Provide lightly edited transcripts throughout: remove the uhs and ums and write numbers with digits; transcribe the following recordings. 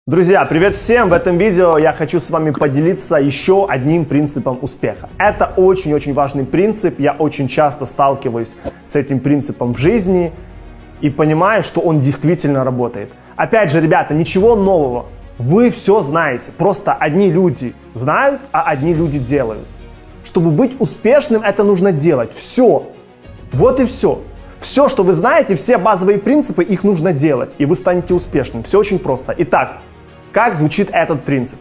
Друзья, привет всем! В этом видео я хочу с вами поделиться еще одним принципом успеха. Это очень-очень важный принцип, я очень часто сталкиваюсь с этим принципом в жизни и понимаю, что он действительно работает. Опять же, ребята, ничего нового, вы все знаете, просто одни люди знают, а одни люди делают. Чтобы быть успешным, это нужно делать, все, вот и все. Все, что вы знаете, все базовые принципы, их нужно делать, и вы станете успешным. Все очень просто. Итак, как звучит этот принцип?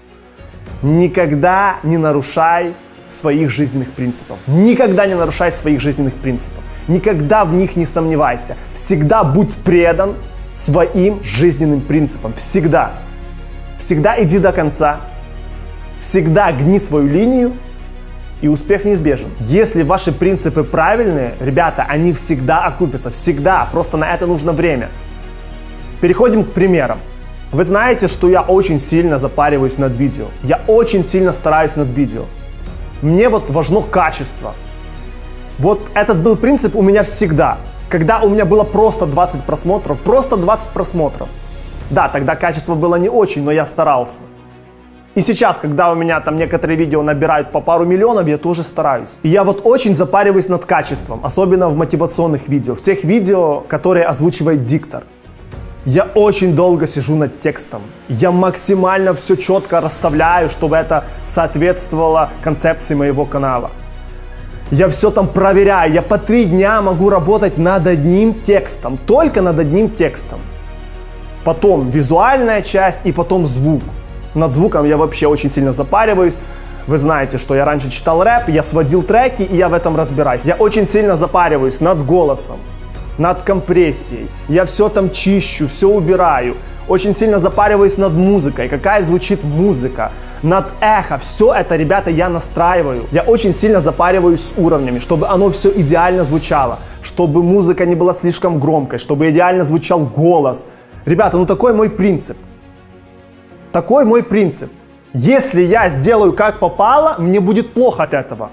Никогда не нарушай своих жизненных принципов. Никогда не нарушай своих жизненных принципов. Никогда в них не сомневайся. Всегда будь предан своим жизненным принципам. Всегда. Всегда иди до конца. Всегда гни свою линию. И успех неизбежен. Если ваши принципы правильные, ребята, они всегда окупятся. Всегда. Просто на это нужно время. Переходим к примерам. Вы знаете, что я очень сильно запариваюсь над видео. Я очень сильно стараюсь над видео. Мне вот важно качество. Вот этот был принцип у меня всегда. Когда у меня было просто 20 просмотров. Да, тогда качество было не очень, но я старался. И сейчас, когда у меня там некоторые видео набирают по пару миллионов, я тоже стараюсь. И я вот очень запариваюсь над качеством, особенно в мотивационных видео, в тех видео, которые озвучивает диктор. Я очень долго сижу над текстом. Я максимально все четко расставляю, чтобы это соответствовало концепции моего канала. Я все там проверяю. Я по 3 дня могу работать над одним текстом. Только над одним текстом. Потом визуальная часть и потом звук. Над звуком я вообще очень сильно запариваюсь. Вы знаете, что я раньше читал рэп, я сводил треки, и я в этом разбираюсь. Я очень сильно запариваюсь над голосом, над компрессией. Я все там чищу, все убираю. Очень сильно запариваюсь над музыкой, какая звучит музыка, над эхо. Все это, ребята, я настраиваю. Я очень сильно запариваюсь с уровнями, чтобы оно все идеально звучало, чтобы музыка не была слишком громкой, чтобы идеально звучал голос. Ребята, ну такой мой принцип. Такой мой принцип. Если я сделаю как попало, мне будет плохо от этого.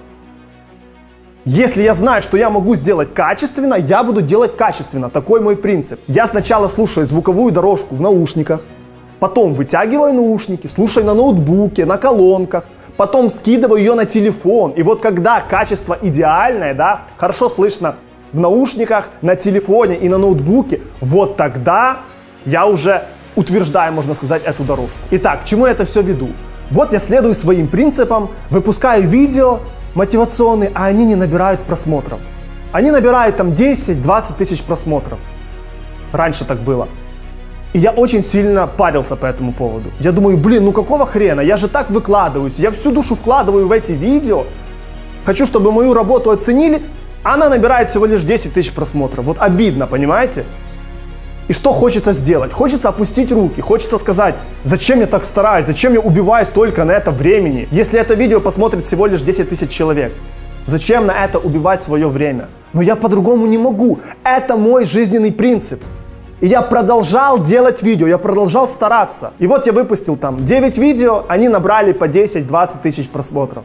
Если я знаю, что я могу сделать качественно, я буду делать качественно. Такой мой принцип. Я сначала слушаю звуковую дорожку в наушниках, потом вытягиваю наушники, слушаю на ноутбуке, на колонках, потом скидываю ее на телефон. И вот когда качество идеальное, да, хорошо слышно в наушниках, на телефоне и на ноутбуке, вот тогда я уже утверждаю, можно сказать, эту дорожку. Итак, к чему я это все веду? Вот я следую своим принципам, выпускаю видео мотивационные, а они не набирают просмотров. Они набирают там 10-20 тысяч просмотров. Раньше так было. И я очень сильно парился по этому поводу. Я думаю, блин, ну какого хрена? Я же так выкладываюсь, я всю душу вкладываю в эти видео. Хочу, чтобы мою работу оценили, а она набирает всего лишь 10 тысяч просмотров. Вот обидно, понимаете? И что хочется сделать? Хочется опустить руки, хочется сказать, зачем я так стараюсь, зачем я убиваю столько на это времени, если это видео посмотрит всего лишь 10 тысяч человек. Зачем на это убивать свое время? Но я по-другому не могу. Это мой жизненный принцип. И я продолжал делать видео, я продолжал стараться. И вот я выпустил там 9 видео, они набрали по 10-20 тысяч просмотров.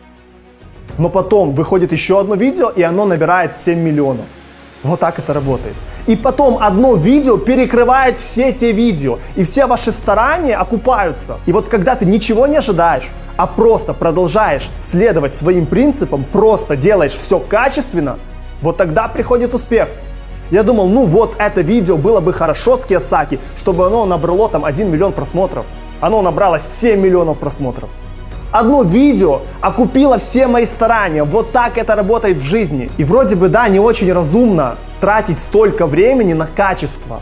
Но потом выходит еще одно видео, и оно набирает 7 миллионов. Вот так это работает. И потом одно видео перекрывает все те видео. И все ваши старания окупаются. И вот когда ты ничего не ожидаешь, а просто продолжаешь следовать своим принципам, просто делаешь все качественно, вот тогда приходит успех. Я думал, ну вот это видео было бы хорошо с Кийосаки, чтобы оно набрало там 1 миллион просмотров. Оно набрало 7 миллионов просмотров. Одно видео окупило все мои старания. Вот так это работает в жизни. И вроде бы, да, не очень разумно тратить столько времени на качество.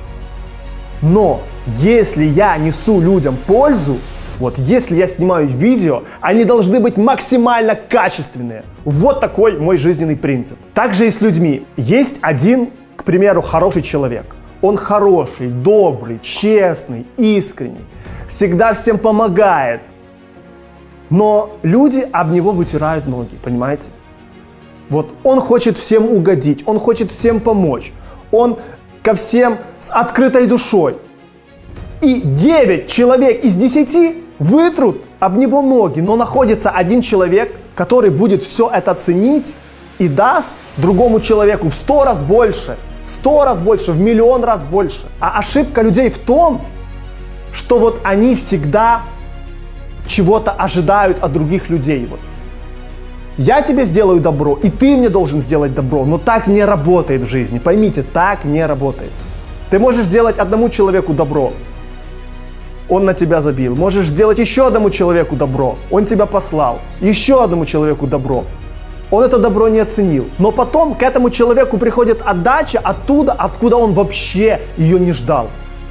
Но если я несу людям пользу, вот если я снимаю видео, они должны быть максимально качественные. Вот такой мой жизненный принцип. Также и с людьми. Есть один, к примеру, хороший человек. Он хороший, добрый, честный, искренний. Всегда всем помогает. Но люди об него вытирают ноги, понимаете? Вот он хочет всем угодить, он хочет всем помочь, он ко всем с открытой душой. И 9 человек из 10 вытрут об него ноги, но находится один человек, который будет все это ценить и даст другому человеку в 100 раз больше, в 100 раз больше, в миллион раз больше. А ошибка людей в том, что вот они всегда чего-то ожидают от других людей. Вот. Я тебе сделаю добро, и ты мне должен сделать добро, но так не работает в жизни. Поймите, так не работает. Ты можешь сделать одному человеку добро, он на тебя забил. Можешь сделать еще одному человеку добро, он тебя послал. Еще одному человеку добро, он это добро не оценил. Но потом к этому человеку приходит отдача оттуда, откуда он вообще ее не ждал.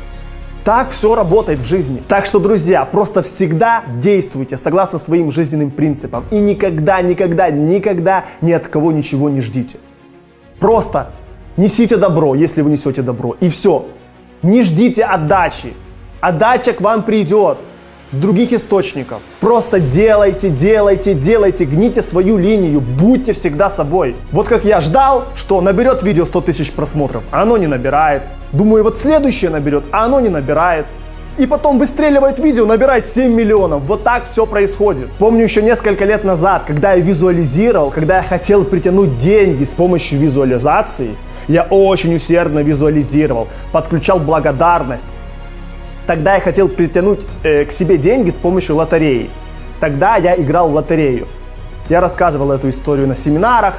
Так все работает в жизни. Так что, друзья, просто всегда действуйте согласно своим жизненным принципам. И никогда, никогда, никогда ни от кого ничего не ждите. Просто несите добро, если вы несете добро. И все. Не ждите отдачи. Отдача к вам придет с других источников. Просто делайте, делайте, делайте, гните свою линию, будьте всегда собой. Вот как я ждал, что наберет видео 100 тысяч просмотров, а оно не набирает. Думаю, вот следующее наберет, а оно не набирает. И потом выстреливает видео, набирает 7 миллионов. Вот так все происходит. Помню еще несколько лет назад, когда я визуализировал, когда я хотел притянуть деньги с помощью визуализации, я очень усердно визуализировал, подключал благодарность. Тогда я хотел притянуть к себе деньги с помощью лотереи. Тогда я играл в лотерею. Я рассказывал эту историю на семинарах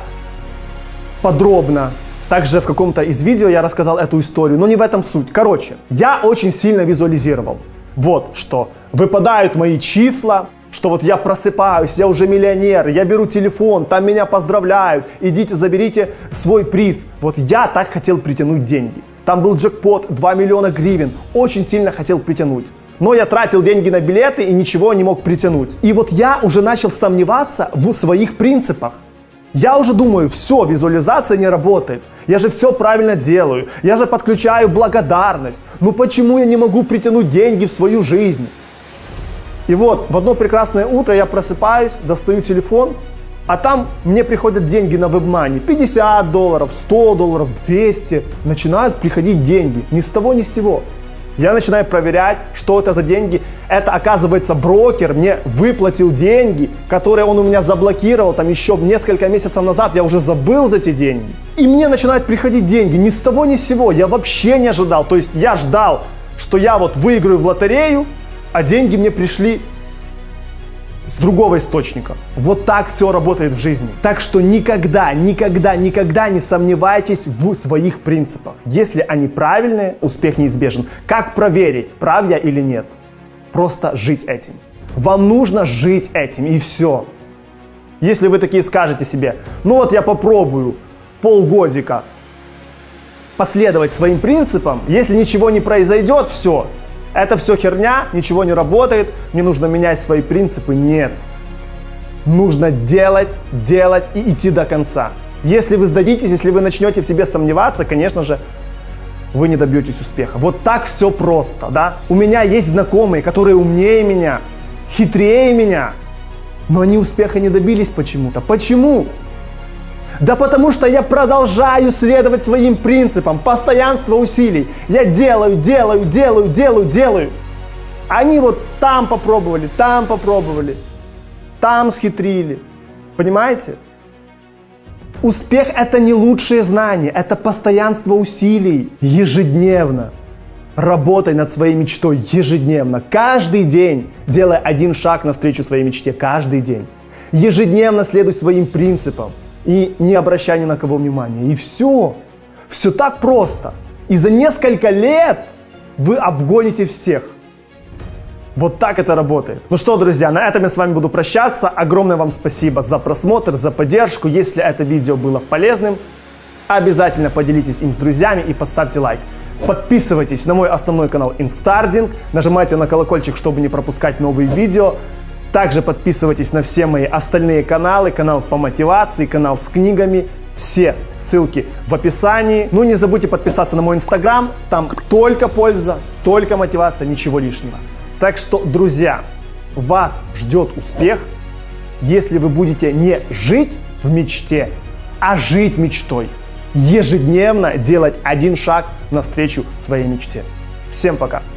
подробно. Также в каком-то из видео я рассказал эту историю, но не в этом суть. Короче, я очень сильно визуализировал. Вот что. Выпадают мои числа, что вот я просыпаюсь, я уже миллионер, я беру телефон, там меня поздравляют, идите заберите свой приз. Вот я так хотел притянуть деньги. Там был джекпот 2 миллиона гривен. Очень сильно хотел притянуть. Но я тратил деньги на билеты и ничего не мог притянуть. И вот я уже начал сомневаться в своих принципах. Я уже думаю, все, визуализация не работает. Я же все правильно делаю. Я же подключаю благодарность. Ну почему я не могу притянуть деньги в свою жизнь? И вот в одно прекрасное утро я просыпаюсь, достаю телефон. А там мне приходят деньги на WebMoney. 50 долларов, 100 долларов, 200. Начинают приходить деньги. Ни с того, ни с сего. Я начинаю проверять, что это за деньги. Это, оказывается, брокер мне выплатил деньги, которые он у меня заблокировал. Там еще несколько месяцев назад я уже забыл за эти деньги. И мне начинают приходить деньги. Ни с того, ни с сего. Я вообще не ожидал. То есть я ждал, что я вот выиграю в лотерею, а деньги мне пришли с другого источника. Вот так все работает в жизни. Так что никогда, никогда, никогда не сомневайтесь в своих принципах. Если они правильные, успех неизбежен. Как проверить, прав я или нет? Просто жить этим. Вам нужно жить этим, и все. Если вы такие скажете себе, ну вот я попробую полгодика последовать своим принципам, если ничего не произойдет, все. Это все херня, ничего не работает, мне нужно менять свои принципы. Нет. Нужно делать, делать и идти до конца. Если вы сдадитесь, если вы начнете в себе сомневаться, конечно же, вы не добьетесь успеха. Вот так все просто, да? У меня есть знакомые, которые умнее меня, хитрее меня, но они успеха не добились почему-то. Почему? Да потому что я продолжаю следовать своим принципам, постоянство усилий. Я делаю, делаю, делаю, делаю, делаю. Они вот там попробовали, там схитрили. Понимаете? Успех – это не лучшие знания, это постоянство усилий ежедневно. Работай над своей мечтой ежедневно, каждый день, делай один шаг навстречу своей мечте, каждый день. Ежедневно следуй своим принципам. И не обращай ни на кого внимания. И все. Все так просто. И за несколько лет вы обгоните всех. Вот так это работает. Ну что, друзья, на этом я с вами буду прощаться. Огромное вам спасибо за просмотр, за поддержку. Если это видео было полезным, обязательно поделитесь им с друзьями и поставьте лайк. Подписывайтесь на мой основной канал Instarding. Нажимайте на колокольчик, чтобы не пропускать новые видео. Также подписывайтесь на все мои остальные каналы, канал по мотивации, канал с книгами. Все ссылки в описании. Ну не забудьте подписаться на мой Инстаграм, там только польза, только мотивация, ничего лишнего. Так что, друзья, вас ждет успех, если вы будете не жить в мечте, а жить мечтой. Ежедневно делать один шаг навстречу своей мечте. Всем пока!